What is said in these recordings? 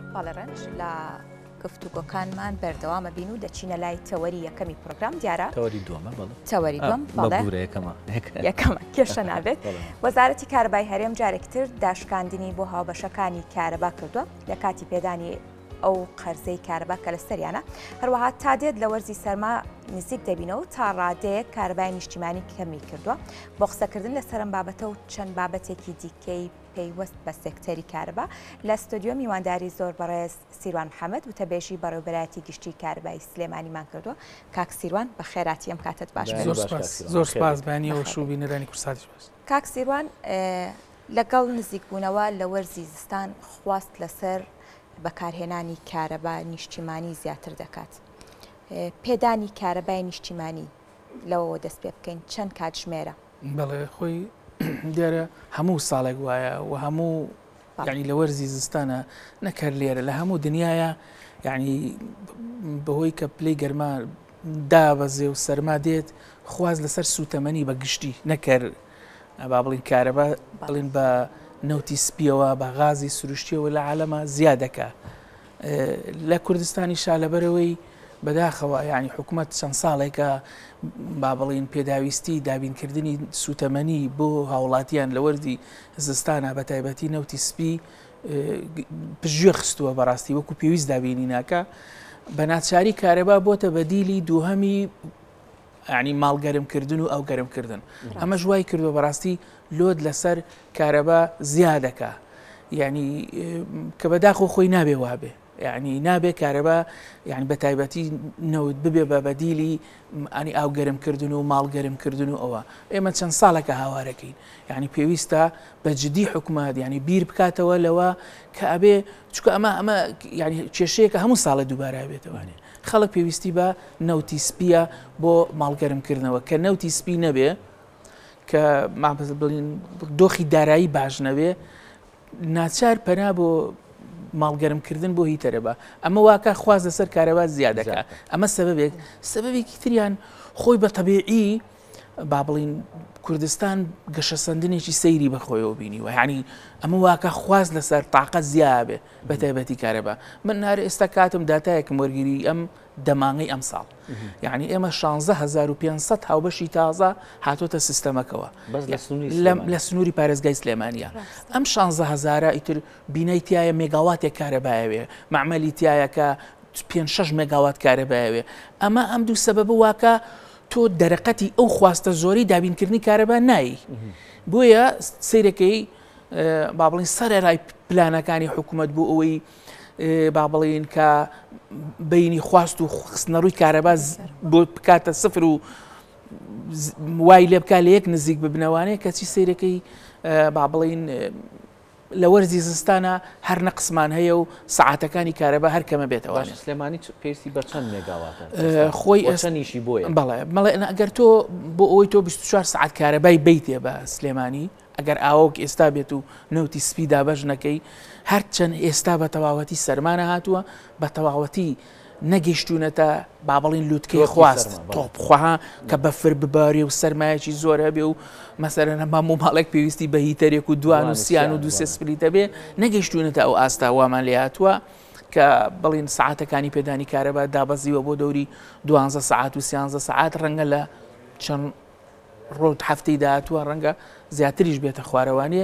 باڵەڕەنج لە گفتوگۆکانمان بەردەوامە بین و دەچینە لای تەوەری یەکەمی پرۆگرام دیارە تەوەری دووەمە تەوەری دووەم یەکەمە کێشە نابێت. وەزارەتی کارەبای هەرێم جارێکتر داشکاندنی بۆ هاوبەشەکانی کارەبا کردووە لە کاتی پێدانی ئەو قەرزەی کارەبا کە لە سەریانە، هەروەها تا دێت لە وەرزی سەرما نزیک دەبینەوە تا ڕادەیەک کارەبای نیشتیمانی کەمی کردووە بۆ قسەکردن لە سەرم بابەتە و چەند بابەتێکی دیکەی پەیوەست بە سێکتەری کارەبا لە ستۆدیۆ میوانداری زۆر بەڕێز سیروان محەممەد و تەبێژی بەڕێوەبەرایەتی گشتی کارەبای سلێمانیمان کردووە. کاک سیروان بە خێراتی ئەم کاتت باش. زۆر سپاس بەنیەوە شوو بینەرانی کورساتیش باش. کاک سیروان لەگەڵ نزیکبوونەوە لە وەرزی زستان خواست لەسەر بەکارهێنانی کارەبا نیشتیمانی زیاتر دەکات. پێدانی کارەبای نیشتیمانی لەوەوە دەست پێ بکەین چەند کاتژمێرە؟ بەڵێ خۆی دیارە هەموو ساڵێک وایە و هەموو یعنی لە وەرزی زستانە نەکەر لێرە لە هەموو دنیاە، یعنی بەهۆی کە پلەی گەرما دابەزێ و سەرما دێت خواز لەسەر سوتەمەنی بە گشتی نەکەر با بڵین کارەبا بڵین بە نەوتی سپیەوە بە غازی سروشتیەوە لە عالەمە زیادەکە. لە کوردستانی شا لەبەرەوەی بەداخەوە یعنی حکوومەت چەند ساڵێکە با بڵین پێداویستی دابینکردنی سوتەمەنی بۆ هاوڵاتیان لە وەرزی زستانە بە تایبەتی نەوتی سپی پژێ خستووە بەڕاستی وەکو پێویست دابینی ناکە. بە ناچاری کارەبا بۆتە بەدیلی دووهەمی یعنی ماڵگەرمکردن و ئەو گەرمکردن. ئەمە ژوای کردووە بەڕاستی لۆد لەسەر کارەبا زیادەکە، یعنی کە بەداخۆ خۆی نابێ وابێ، یعنی نابێ کارەبا یعنی بە تایبەتی نەوت ببێ بە بەدیلی ئەنی ئاو گەرمکردن و ماڵگەرمکردن و ئەوە. ئێمە چەند ساڵێکە هاوارەکەین، یعنی پێویستە بە جدی حکوومەت یعنی بیر بکاتەوە لەوە کە ئەبێ چکە ئەمە یعنی کێشەیەکە هەموو ساڵە دووبارە بێتەوانێ. خەڵک پێویستی بە نەوتی سپیە بۆ ماڵگەرمکردنەوە کە نەوتی سپی نەبێ کە مابەز بڵین دۆخی دارایی باش نەبێ ناچار پەنا بۆ ماڵگەرمکردن بۆ هیتەرەبە. ئەمە واکە خواز لەسەر کارەبا زیادەکە. ئەمە سەبەبێکی تریان خۆی بە تەبیعی با بڵین کوردستان گەشەسەندنێکی سەیری بەخۆیەوە بینی و یعنی ئەمە واکە خواز لەسەر تاقەت زیابێ بە تایبەتی کارەبا. من نارە ئێستا کاتم داتایەکم وەرگیری ئەم دەمانگەی ئەم ساڵ، یعنی ئێمە 16,500 هاوبەشی تازە هاتۆتە سیستەمەکەوە لە سنووری پارێزگای سلێمانیە. ئەم 16,000 ئیتر بینەی تایە مێگاواتێک کارەبایەوێ، معمەلی تایە کە 5-6 مێگاوات کارەبایەوێ. ئەمە ئەم دوو سەبەبە واکە تۆ دەرەقەتی ئەو خواستە زۆری دابینکردنی کارەبا نایی. بۆیە سیرەکەی با بڵین سەرەڕای پلانەکانی حکوومەت بۆ ئەوەی با بڵین کە بینی خواست و خستنەڕووی کارەبا بۆ بکاتە سفر و وای لێ بکات لە یەک نزیک ببنەوانەیە کەچی سیرەکەی با بڵین لە وەرزی زستانە هەر نەقسمان هەیە و سەعاتەکانی کارەبا هەر کەمە بێتەوە. سلێمانی پێویستی بە چەند مێگاواتە خۆی چەندیشی بۆیە؟ بەڵێ ئەگەر تۆ بۆ ئەوەی تۆ 24 ساعت کارەبای بیتێ بە سلێمانی ئەگەر ئاوەک ئێستا بێت و نەوتی سپی دابەش نەکەی هەرچەند ئێستا بە تەواوەتی سەرمانە هاتووە بە تەواوەتی نەگەیشتوونەتە با بڵین لووتکەی خواست تۆپخواها کە بەفر ببارێ و سەرمایەکی زۆر هەبێ و مەسەرەن هەموو ماڵێک پێویستی بە هیتەرێک و دوان و سییان و دووسێ سپلیتە بێ نەگەیشتوونەتە ئەو ئاستا وامان لێ هاتووە کە بڵین سعاتەکانی پێدانی کارەبا دابەزیوە بۆ دەوری 12 ساعات و 13 ساعات ڕەنگە لە چەند ڕۆژ هەفتەی داهاتووە ڕەنگە زیاتریش بێتە خوارەوانێ.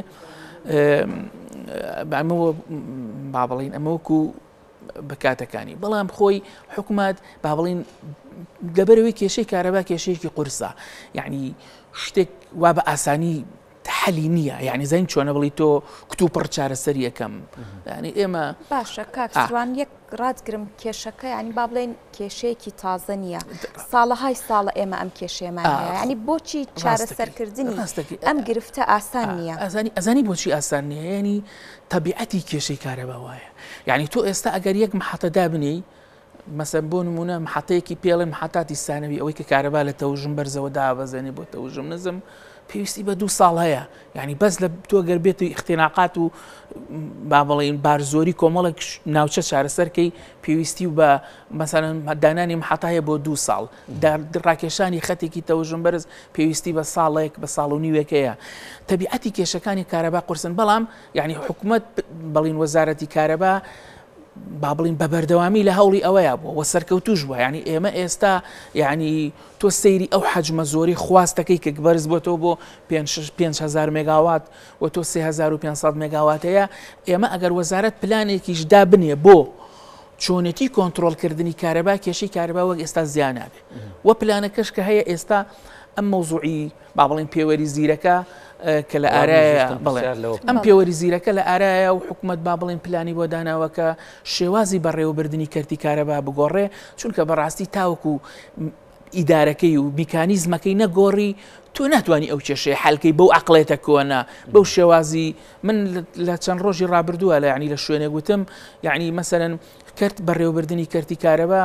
ئەمەوە با بڵین ئەمەوەکو بکاتەکانی بەڵام خۆی حکوومەت با بڵین لەبەرەوەی کێشەی کارەبا کێشەیەکی قورسە، یعنی شتێک وا بە ئاسانی حەلی نییە، یعنی زین چۆنە بڵی تۆ کتوپڕ چارەسەر یەکەم. ینی ئێمە باشە کاکسوان یەک ڕاتگرم کێشەکە ینی با بڵێن کێشەیەکی تازە نییە، ساڵەهای ساڵە ئێمە ئەم کێشەیەمان هەیە، ینی بۆچی چارەسەرکردنی ئەم گرفتە ئاسان نییە؟ ئەزانی بۆچی ئاسان نییە، ینی تەبیعەتی کێشەی کارەبا وایە. یعنی تۆ ئێستا ئەگەر یەک محەتە دابنی مەسەن بۆ نمونە محەتەیەکی پێڵێن محەتاتی سانەوی ئەوەی کە کارەبا لە تەوژم بەرزەوە دابەزێنێ بۆ تەوژم نزم پێویستی بە 2 ساڵ هەیە، یعنی بەس لە تۆ گەر بێت و اختیناقات و با بڵین بارزۆری کۆمەڵێک ناوچە چارەسەرکەی پێویستی و بە مەسەڵەن دانانی محەتە هەیە بۆ 2 ساڵ، ڕاکێشانی خەتێکی تەوژم بەرز پێویستی بە ساڵێک بە ساڵ و نیوێکەیە. تەبیعەتی کێشەکانی کارەبا قورسن، بەڵام یعنی حکوومەت بڵین وەزارەتی کارەبا با بڵین بە بەردەوامی لە هەوڵی ئەوەیە بووە وە سەرکەوتوش بووە ینی ئێمە ئێستا ینی تۆ سەیری ئەو حەجمە زۆری خواستەکەی کە بەرز بۆتەوە بۆ 5,000 مێگاوات و تۆ 3,500 مێگاواتەیە ئێمە ئەگەر وەزارەت پلانێکیشدا بنێ بۆ چۆنێتی کۆنتترۆلکردنی کارەبا کێشەی کارەبا وەک ئێستا زیان نابێ وە پلانەکەش کە هەیە ئێستا ئەم مەوزوعی با بڵین پێوەری زیرەکە کە لە ئارایە بڵێ ئەم پێوەری زیرەکە لە ئارایە و حکوومەت با بڵین پلانی بۆ داناوەکە شێوازی بەڕێوەبردننی کەرتی کارەبا بگۆڕێ چونکە بەڕاستی تاوەکو ئیدارەکەی و میکانیزمەکەی نەگۆڕی تۆ ناتوانانی ئەو کێشەیە حەلکەی بەو عقلێتە کۆنا بەو شێوازی من لە چەند ڕۆژی ڕابردووە لە ینی لە شوێنێک گوتم یعنی مەسەرەن کەرت بەڕێوەبردننی کەرتی کارەبا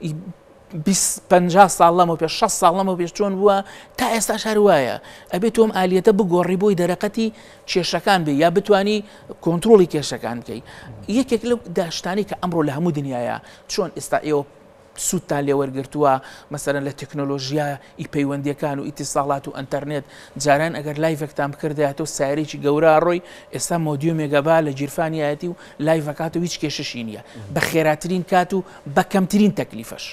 50 ساڵ لەمە پێش 6 ساڵ لەمە پێش چۆن بووە تا ئێستا شار وایە ئەبێت تۆم ئالیەتە بگۆڕی بۆی دەرەقەتی کێشەکان بێ یا بتانی کۆنتترۆلی کێشەکان بکەی یەکێک لەو داشتانی کە ئەمڕۆ لە هەموو دنیاە چۆن ئێستا ئێوە سوودتان لێوەرگرتووە مەسەرەن لە تەکنۆلۆژیا ئی پەیوەندیەکان و ئیتیساڵات و ئەنتەرنێت جاران ئەگەر لایڤێکتان بکردایەوە سایرێکی گەورە ڕۆی ئێستا مۆدیۆ مێگەبا لە جیرفانیایەتی و لایڤەکات و هیچ کێشەشی نییە بە خێراترین کات و بە کەمترین تەکلیفەش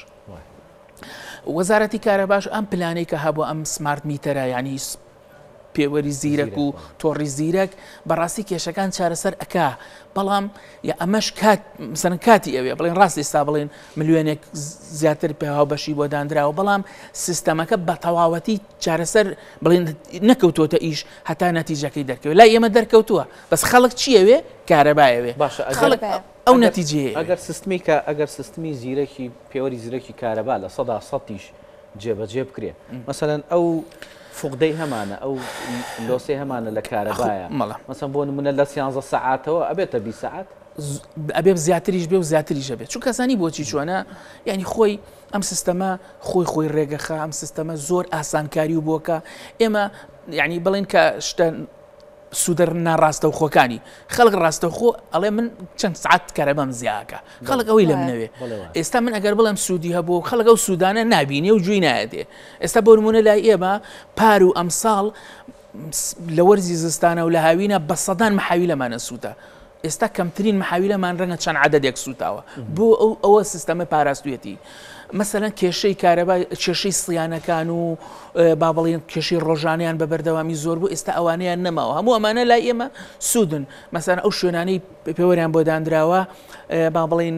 وەزارەتی کارەباش ئەم پلانەی کە هەبوو ئەم سمارت میتەرە ینی پێوەری زیرەک و تۆڕی زیرەک بەڕاستی کێشەکان چارەسەر ئەکا بەڵام یا ئەمەش مەسەرەن کاتی ئەوێ بڵێن ڕاست ئێستا بڵێن ملیۆنێک زیاتر پێهاوبەشی بۆ دانراوە بەڵام سیستەمەکە بە تەواوەتی چارەسەر بڵێن نەکەوتۆتە ئیش هەتا نەتیجەکەی دەرکەوێت لای ئێمە دەرکەوتووە بەس خەڵک چیەوێ کارەبایەوێ ئەو نەتیجەیە ئەگەر سیستمی زیرەکی پێوەری زیرەکی کارەبا لە 100%یش جێبەجێ بکرێت مەسەرەن ئەو فوقدەی هەمانە ئەو لۆسەی هەمانە لە کارەبایە مەسەن بۆ نمونە لە 13 سەعاتەوە ئەبێتە 20 ساعات ئەبێ زیاتریش بێ و زیاتریش ئەبێت چون کەسانی بۆچی چۆنە یعنی خۆی ئەم سیستەمە خۆی ڕێگەخە ئەم سیستەمە زۆر ئاسانکاری و بۆکە ئێمە یعنی بڵێن کە شتە سوودە ناڕاستە و خۆکانی خەڵک ڕاستە خۆ ئەڵێ من چەند سعات کارەبام زیاکە خەڵک ئەوەی لە منەوێ ئێستا من ئەگەر بڵێم سوودی هەبوو خەڵک ئەو سوودانە نابینێ و جووی نایەتێ ئێستا بۆ نمونە لای ئێمە پار و ئەمساڵ لە وەرزی زستانە و لە هاوینە بە سەدان مەحاوی لەمانە سوودە ئێستا کەمترین مەحاویلەمان ڕەنگە چەند عەدەدێک سوتاوە بۆ ئەوە سیستەمە پاراستویەتی مەسەلەن کێشەی کارەبا کێشەی سڵیانەکان و با بڵێن کێشەی ڕۆژانیان بە بەردەوامی زۆر بوو ئێستا ئەوانەیان نەماوە هەموو ئەمانە لای ئێمە سوودن مەسەلەن ئەو شوێنانەی پێوەریان بۆ دانراوە با بڵێن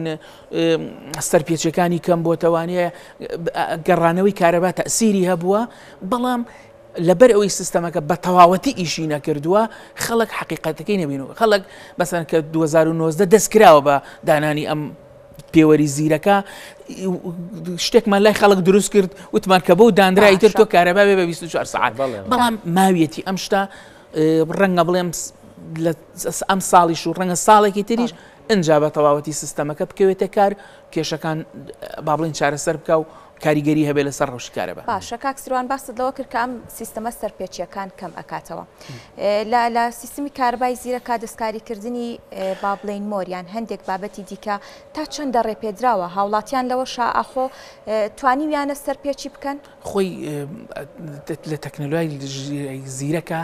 سەرپێچەکانی کەم بۆتەوانەیە گەڕانەوەی کارەبا تەئسیری هەبووە بەڵام لەبەر ئەوەی سیستەمەکە بە تەواوەتی ئیشی نەکردووە خەڵک حقیقەتەکەی نەبینەوە خەڵک بەسەن کە 2019 دەستکراوە بە دانانی ئەم پێوەری زیرەکە شتێکمان لای خەڵک دروست کرد وتمان کە بەو دانرایی تر تۆ کارەبا بێ بە 24 ساعات بەڵام ماویەتی ئەم شتە ڕەنگە بڵێم ئەم ساڵیش و ڕەنگە ساڵێکی تریش ئەنجا بە تەواوەتی سیستەمەکە بکەوێتە کار کێشەکان با بڵێن چارەسەر بکە و کاریگەری هەبێ لەسەر ڕۆژی کارەبا باشە کاک سروان باست لەوە کرد کە ئەم سیستەمە سەرپێچیەکان کەم ئەکاتەوە لە سیستمی کارەبای زیرەکە دەستکاریکردنی با بڵێن مۆریان هەندێک بابەتی دیکە تا چەندە ڕێپێدراوە هاوڵاتیان لەوە شائەخۆ توانیویانە سەرپێچی بکەن خۆی لە تەکنۆلۆژی زیرەکە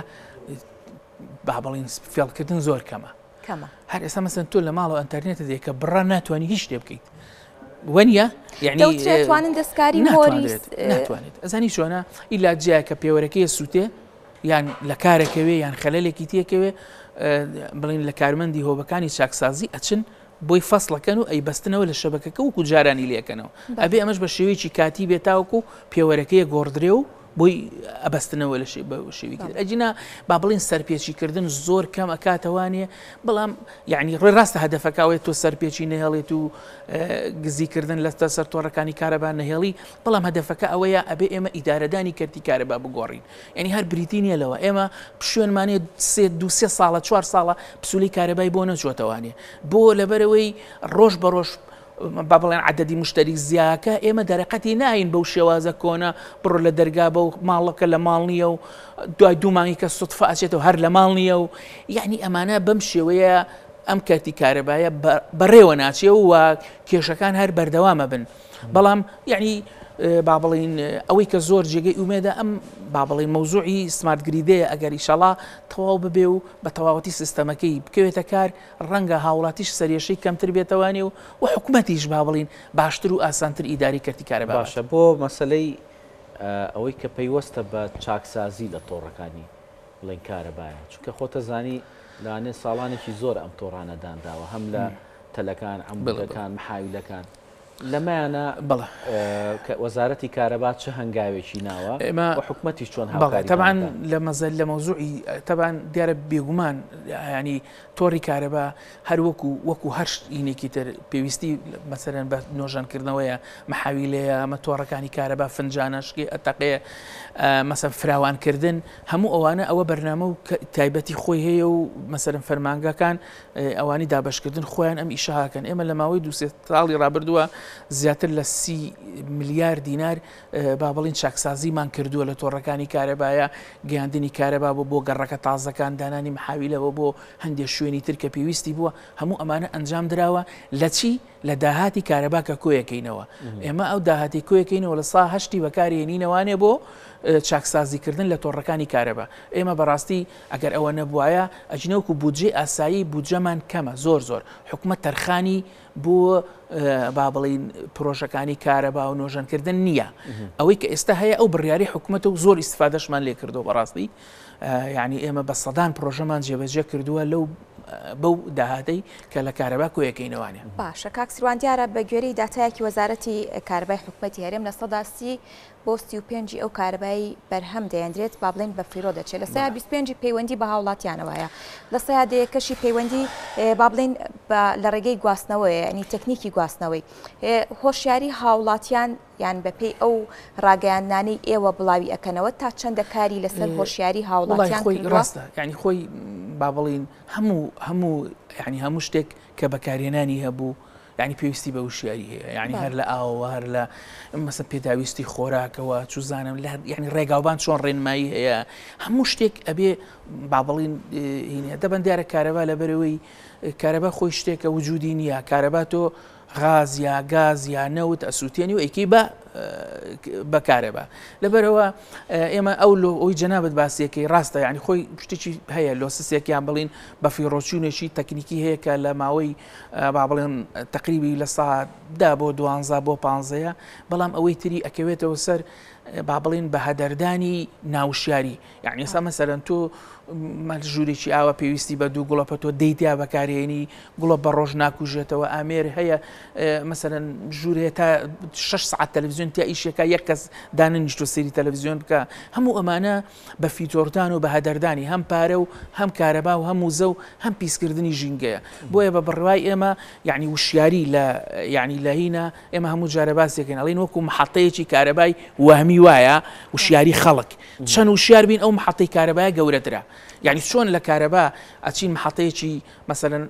با بڵێن فێڵکردن زۆر کەمە هەر ئێستا مەسەن تۆ لە ماڵەوە ئەنتەرنێتە دێ کە بڕە ناتوانانی هیچ شتێ بکەیت وەنیە یعنی دەتوانن دەستکاری مۆری ناتوانێت ئەزانی چۆنە ئیلا جیای کە پێوەرەکەی سووتێ یان لە کارێکەوێ یان خەلەلێکی تێکەوێ بڵین لە کارمەندی هۆبەکانی چاکسازی ئەچن بۆی فەسڵەکەن و ئەی بەستنەوە لە شەبەکەکە وکو جارانی لێکەنەوە ئەبێ ئەمەش بە شێوەیەکی کاتی بێتاوەکو پێوەرەکەی گۆڕدرێ و بۆی ئەبەستنەوە لە شێوی کرد ئەجینا با بڵین سەرپێچیکردن زۆر کەم ئەکاتەوانێ بەڵام یعنی ڕێ ڕاستە هەدەفەکەوێت تۆ سەرپێچی نەهێڵێت و گزیکردن لە سەر تۆڕەکانی کارەبا نەهێڵی بەڵام هەدەفەکە ئەوەیە ئەبێ ئێمە ئیدارەدانی کەرتی کارەبا بگۆڕین یعنی هەر بریتی نیە لەوە ئێمە پشوێنمانێ 2-3 ساڵە 4 ساڵە پسولی کارەبای بۆ نەچۆتەوانێ بۆ لەبەرەوەی ڕۆژ بە ڕۆژ با بڵێن عەدەدی مشتری زیاکە ئێمە دەرەقەتی ناین بەو شێوازە کۆنە بڕۆ لە دەرگا بە و ماڵەکە لە ماڵ نییە و دوای دوو مانگی کە سوتفە ئەچێتەوە هەر لە ماڵ نییە و یعنی ئەمانە بەم شێوەیە ئەم کەرتی کارەبایە بەڕێوە ناچێ و کێشەکان هەر بەردەوامە بن بەڵام یعنی با بڵین ئەوەی کە زۆر جێگەی ئومێدا ئەم با بڵین مەوزوعی سمارت گریدەیە ئەگەر ئیشەڵا تەواو ببێ و بە تەواوەتی سیستەمەکەی بکەوێتە کار ڕەنگە هاوڵاتیش سەرێشەی کەمتر بێتەوانێ و حکوومەتیش با بڵین باشتر و ئاسانتر ئیداری کردی کارە باشە بۆ مەسلەی ئەوەی کە پەیوەستە بە چاکسازی لە تۆڕەکانی بڵین کارەبایە چونکە خۆتە زانی لاانێ ساڵانێکی زۆر ئەم تۆڕانەدانداوە هەم لە تەلەکان عەمودەکان محاویلەکان لەمایانە وەزارەتی کارەبا چه هەنگاوێکی ناوە و حکومەتیش چۆن هاوکاری طبعا لە مەوزوعی طبعا دیارە بێگومان ینی تۆڕی کارەبا هەر وەکو هەر شتێکی تر پێویستی مەسەرەن بە نۆژانکردنەوەیە محاویلەیە ئەمە تۆڕەکانی کارەبا فنجانە شکێ ئەتەقەیە مەسەن فراوانکردن هەموو ئەوانە ئەوە بەرنامە و تایبەتی خۆی هەیە و مەسەرن فەرمانگەکان ئەوانی دابشکردن خۆیان ئەم ئیشەهاکەن ئێمە لە ماوەی 2 ساڵی ڕابردووە زیاتر لە 30 ملیار دینار با بڵین چاکسازیمان کردووە لە تۆڕەکانی کارەبایە گەیاندنی کارەبا بۆ گەڕەکە تازەکان دانانی محاویلەوە بۆ هەندێک شوێنی تر کە پێویستی بووە هەموو ئەمانە ئەنجام درراوە لە چی لە داهاتی کارەبا کە کۆیەکەینەوە ئێمە ئەو داهاتی کۆیەکەینەوە لە سا هەشتی بەکارهێنینەوانێ بۆ چاکسازیکردن لە تۆڕەکانی کارەبا ئێمە بەڕاستی ئەگەر ئەوە نەبووایە ئەجنەوەکو بودجێ ئاسایی بودجەمان کەمە زۆر حکوومەت تەرخانی بۆ با بڵین پرۆژەکانی کارەبا و نۆژەنکردن نییە ئەوەی کە ئێستا هەیە ئەو بڕیاری حکوومەتە و زۆر ئیسفادەشمان لێ کردو بەڕاستی یعنی ئێمە بە سەدان پرۆژەمان جێبەجێ کردووە بەو داهاتەی کە لە کارەبا کۆیەکەینەوانێ باشە کاکسیروان دیارە بە گوێرەی داتایەکی وەزارەتی کارەبای حکوومەتی هەرێم لە 30 بۆ 35 ئەو کارەبایی بەرهەم دەیەندرێت با بڵین بە فیرۆ دەچێت لە 25 پەیوەندی بە هاوڵاتیانەوەیە لە سەیادەیەکەشی پەیوەندی با بڵین لە ڕێگەی گواستنەوەی ینی تەکنیکی گواستنەوەی هۆشیاری هاوڵاتیان یان بەپێی ئەو ڕاگەیاندانەی ئێوە بڵاوی ئەکەنەوە تا چەندە کاری لەسەر هۆشیاری هاوڵاتیان ڕاستە ینی خۆی با بڵین هەموو شتێک کە بەکارهێنانی هەبوو ینی پێویستی بە وشیاری هەیە ینی هەر لە ئاوە هەر لە مەسەن پێداویستی خۆراکەوە چوزانم ینی ڕێگاوبان چۆن ڕێنمایی هەیە هەموو شتێک ئەبێ با بڵین دەبەن دیارە کارەبا لەبەرەوەی کارەبا خۆی شتێکە وجودی نییە کارەبا تۆ غاز یا گاز یا نەوت ئەسووتێنی و ئەیکی بە کارەبا لەبەرەوە ئێمە ئەوی جەنابەت باسیەکەی ڕاستە ینی خۆی شتێکی هەیە لۆسسێکیان بڵین بە فیڕۆچوونێکی تەکنیکی هەیە کە لە ماوەی با بڵێن تقریبی لە ساعت 10 بۆ 12 بۆ 15 بەڵام ئەوەی تری ئەکەوێتەوە سەر با بڵین بە هەدەردانی ناوشیاری یعنی ئێستا مەسەرەن تۆ ژوورێکی ئاوە پێویستی بە 2 گوڵۆپە تۆ دەیتیا بەکارهێنی گوڵۆپ بە ڕۆژ ناکوژێتەوە ئامێر هەیە مەسەرەن ژوورێ تا 6 ساعت تەلەڤیزیۆن تا ئیشەکە یەک کەس داننیشتۆ سەیری تەلەڤیزیۆن بکە هەموو ئەمانە بە فیتۆردان و بە هەدەردانی هەم پارە و هەم کارەبا و هەموو زە و هەم پیسکردنی ژینگەیە بۆیە بە بڕوای ئێمە یعنی وشیاری لە هینە ئێمە هەموو جارە باسێکن ئەڵین وەکو محەتەیەکی کارەبای وهمی وایە وشیاری خەڵک چەند وشیار بین ئەو محەتەی کارەبایە گەورەترە یعنی چۆن لە کارەبا ئەچین محەتەیەکی مەسەرەن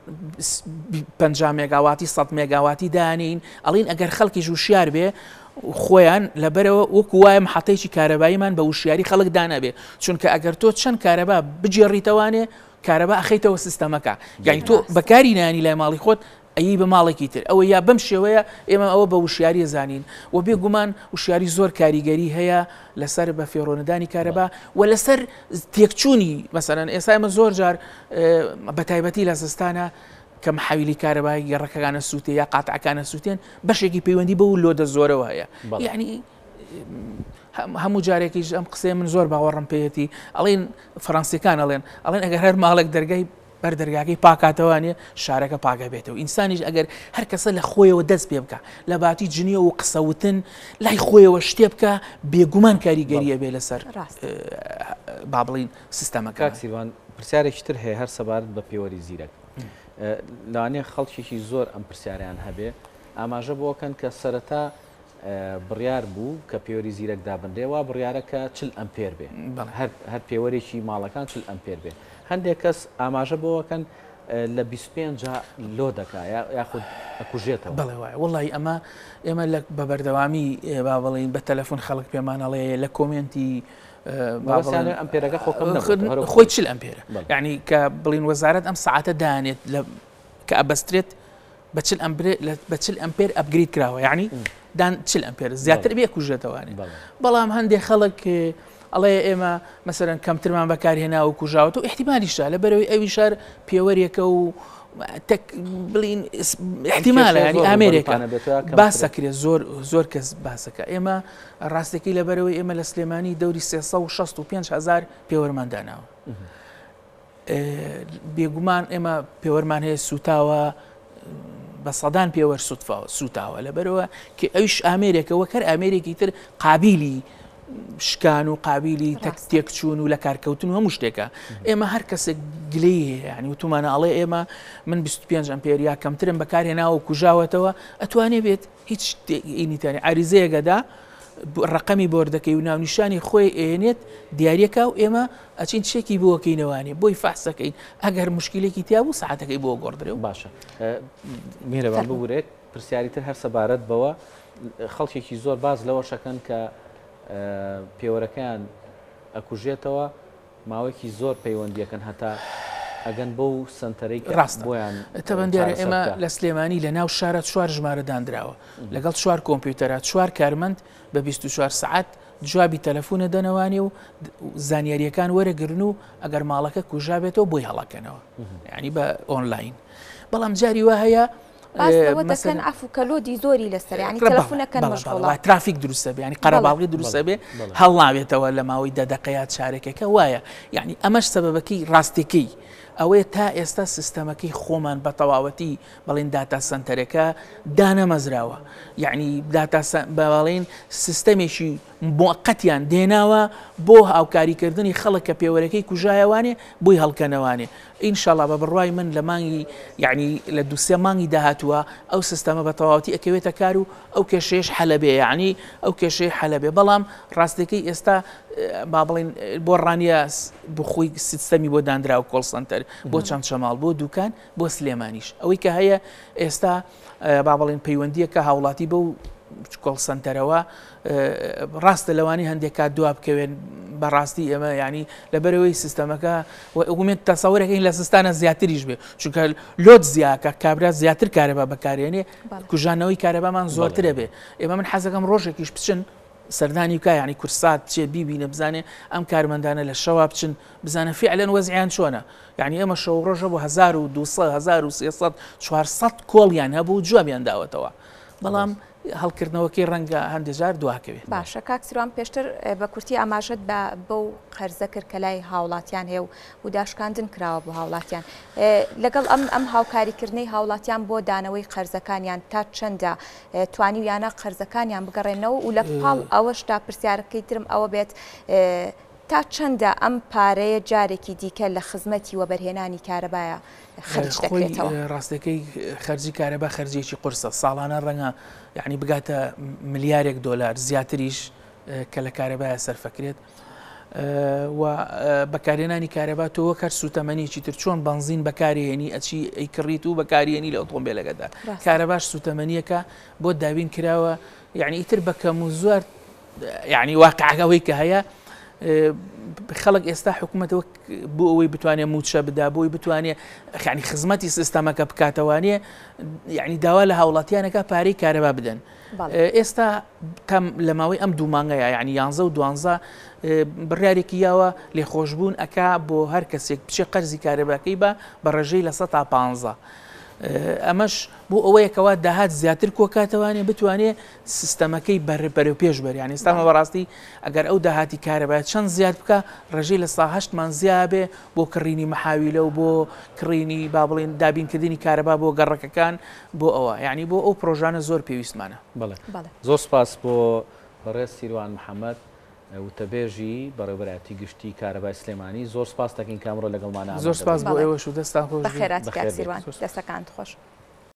50 مێگاواتی 100 مێگاواتی دانین ئەڵین ئەگەر خەڵکیش وشیار بێ خۆیان لەبەرەوە وەکو وایە محەتەیەکی کارەباییمان بە وشیاری خەڵک دانەبێ چونکە ئەگەر تۆ چەند کارەبا بجێڕیتەوانێ کارەبا ئەخەیتەوە سیستەمەکە یعنی تۆ بەکاری نانی لای ماڵی خۆت ئەی بە ماڵێکی تر ئەوە یا بەم شێوەیە ئێمە ئەوە بە وشیاری زانین و بێگومان وشیاری زۆر کاریگەری هەیە لەسەر بە فێڕۆنەدانی کارەبا و لەسەر تێکچوونی مەسەرەن ئێستا ئێمە زۆر جار بە تایبەتی لە زستانە کە محاویلی کارەبای گەڕەکەکانە سووتێ یا قاتعەکانە سووتێن بەشێکی پەیوەندی بە و لۆدە زۆرەوە هەیە یعنی هەموو جارێکیش ئەم قسەی من زۆر باوەڕم پێیەتی ئەڵێن فەڕەنسیەکان ئەڵێن ئەگەر هەر ماڵێک دەرگای بەردەرگاکەی پاکاتەوانێ شارەکە پاکە بێتەوە ئینسانیش ئەگەر هەر کەسە لە خۆیەوە دەست پێ بکە لە باتی جنیە و قسەوتن لای خۆیەوە شتێ بکە بێگومان کاریگەریە بێ لەسەر با بڵین سیستەمەکە. کاکسیروان پرسیارێکی تر هەیە هەر سەبارەت بە پێوەری زیرەک لەوانەیە خەڵکێکی زۆر ئەم پرسیاریان هەبێ ئاماژە بۆکەن کە سەرەتا بڕیار بوو کە پێوەری زیرەک دابندێەوە بڕیارەکە 40 ئەمپێر بێ هەر پێوەرێکی ماڵەکان 40 ئەمپێر بێ هەندێک کەس ئاماژە بۆکەن لە 25 لۆ دەکا یاخود ئەکوژێتەوە بڵێ وایە وڵی ئێمە بە بەردەوامی با بڵین بە تەلەفۆن خەڵک پێمانەڵێ لە کۆمنتی ئەمپێرەکە خۆی 40 ئەمپێرە یعنی کە بڵین وەزارەت ئەم ساعتە دانێت کە ئەبەسترێت بە 40 ئەمپێر ئەپگریت کراوە یعنی دان 40 ئەمپێر زیاتر بێ کوژێتەوانێ بەڵام هەندێک خەڵک ئەڵێ ئێمە مەسەرەن کەمترمان بەکارهێنا و کوژاوەوە و احتیمالیشە لەبەرەوەی ئەوی شار پێوەریەکە و بڵین احتیمالە ینی ئامێریکا باسەکرێت زۆر کەس باسەکە ئێمە ڕاستەکەی لەبەرەوەی ئێمە لە سلێمانی دەوری 365,000 پێوەرمانداناوە بێگومان ئێمە پێوەرمان هەیە سوتاوە بە سەدان پێوەەر سوتاوە لەبەرەوە کە ئەوش ئامێریکەوە کەر ئامێرێکی تر قابلی شکان و قابلی تێکچوون و لە کارکەوتن و هەموو شتێکە ئێمە هەر کەسێک گلەی هەیە ینی وتمانە ئەڵێ ئێمە من 25 ئەمپێریا کەمترم بەکارهێناوە و کوژاوەتەوە ئەتوانێ بێت هیچ ئینیتانی عریزەیەگەدا ڕقەمی بۆردەکەی و ناونیشانی خۆی ئێنێت دیارەکە و ئێمە ئەچین شێکی بۆکەینەوانێ بۆی فاسەکەین ئەگەر مشکلێکی تیا بوو ساعتەکەی بۆ گۆڕدرێ و باشە میرەوان ببورێت پرسیاریتر هەر سەبارەت بەوە خەڵکێکی زۆر باز لەوە شەکەن کە پێوەرەکەیان ئەکوژێتەوە ماوەیەکی زۆر پەیوەندیەکەن هەتا ئەگەن بۆ سنتەرەی ڕاستبوویان تەبەندیارە ئێمە لە سلێمانی لە ناو شارە 4 ژمارە دانراوە لەگەڵ 4 کۆمپیوتەرە 4 کارمەند بە 24 سعات جوابی تەلەفۆنە دەنەوانی و زانیاریەکان وەرەگرن و ئەگەر ماڵەکە کوژا بێتەوە بۆی هەڵەکەنەوە ینی بە ئۆنلاین بەڵام جاری وا هەیە دەکەن ئەفوکەلۆدی زۆری لەسەر ینی تەلەفۆنەکەن مەشغوڵە ترافیک دروستە بێ ینی قەرەباڵغی دروستە بێ هەڵ ناوێتەوە لە ماوەی دەدەقەیات چارێکەکە وایە یعنی ئەمەش سەبەبەکەی ڕاستیەکەی ئەوەیە تا ئێستا سیستەمەکەی خۆمان بە تەواوەتی بەڵێن داتا سنتەرەکە دانەمەزراوە یعنی بەڵێن سیستەمێکی موقەتیان دێناوە بۆ هاوکاریکردنی خەڵک کە پێوەرەکەی کوژایەوانێ بۆی هەڵکەنەوانێ ئینشاءڵڵا بە بڕوای من لە مانگی یعنی لە 2-3 مانگی داهاتووە ئەو سیستەمە بە تەواوەتی ئەکەوێتە کار و ئەو کێشەیەش حەلەبێ یعنی ئەو کێشەی حەلەبێ بەڵام ڕاستەکەی ئێستا با بڵین بۆ ڕانیە بخۆی سیستەمی بۆ دانرا و کۆڵ سنتەر بۆ چەند شەماڵ بۆ دوکان بۆ سلێمانیش ئەوەی کە هەیە ئێستا با بڵین پەیوەندیەکە هاوڵاتی بە و کۆڵ سنتەرەوە ڕاستە لەوانی هەندێک کات دوا بکەوێن بەڕاستی ئێمە ینی لەبەرەوەی سیستەمەکە ومێت تەسەوەرەکەین لە سستانە زیاتریش بێ چونکە لۆت زیاکە کابرا زیاتر کارەبا بەکارێنێ کوژانەوەی کارەبامان زۆرترە بێ ئێمە من حەزەکەم ڕۆژێکیش بچن سەردانی بکە ینی کورسات بچێ بیبینە بزانێ ئەم کارمەندانە لە شەوا بچن بزانە فعلەن وەزعیان چۆنە یعنی ئێمە شەو ڕۆژە بۆ 1200 کۆڵیان هەبوو جوابیان داوەتەوە بەڵام هەڵکردنەوەکەی ڕەنگە هەندێجار دواکەوێت باشە کاکسیروان پێشتر بە کورتی ئاماژت بەو قەرزە کرد کە لای هاوڵاتیان هەیە و داشکاندن کراوە بۆ هاوڵاتیان لەگەڵ ئەم هاوکاریکردنەی هاوڵاتیان بۆ دانەوەی قەرزەکانیان تا چەندە توانیویانە قەرزەکانیان بگەڕێنەوە و لە پاڵ ئەوەشتا پرسیارەکەی ترم ئەوە بێت تا چەندە ئەم پارەیە جارێکی دیکە لە خزمەتی وەبەرهێنانی کارەبایە خەرج دەکرێتەوە ڕاستەکەی خەرجی کارەبا خەرجێکی قورسە ساڵانە ڕەنگە یعنی بگاتە ملیارێک دۆلار زیاتریش کە لە کارەبایە سەرفەکرێت و بەکارهێنانی کارەبا تۆوە کار سوتەمەنیی تر چۆن بنزین بەکارهێنی ئەچی ئەیکڕیت و بەکارهێنی لە ئۆتۆمبیلەکەدا کارەباش سوتەمەنیەکە بۆ داوین کراوە یعنی ئیتر بەکەم و زۆر یعنی واقعەوەی کە هەیە خەڵک ئێستا حکوومەتەوە بۆ ئەوەی بتوانێت موچە بدا بۆی بتوانێت یعنی خزمەتی سیستەمەکە بکاتەوانێ یعنی داوا لە هاوڵاتیانەکە پارەی کارەبا بدەن ئێستا لە ماوەی ئەم دوو مانگەیە یعنی 11 و 12 بڕیارێکی یاوە لێخۆشبوون ئەکا بۆ هەر کەسێک بچێ قەرزی کارەباکەی بە ڕێژەی لە 100 تا 15 ئەمەش بۆ ئەوەیەکەوە داهات زیاتر کۆکاتەوانێ بتوانێت سیستەمەکەی بەرەو پێش بەریانی ئێستامە بەڕاستی ئەگەر ئەو داهاتی کارەبایەت چەند زیاد بکە ڕێژەی لە 8 زیابێ بۆ کڕینی مەحاویلە و بۆ کڕینی با بڵێن دابینکردنی کارەبا بۆ گەڕەکەکان بۆ ئەوە یعنی بۆ ئەو پرۆژانە زۆر پێویستمانە زۆر سپاس بۆ بەڕێز سیروان محەممەد وتەبێژی بەڕێوەبەتی گشتی کارەبای سلێمانی زۆر سپاس دەکەین کامڕۆ لەگەڵمانە زۆر سپاس بۆ ئێوەش و دەستان خۆش بەخێرات کاک سیروان دەستەکانت خۆش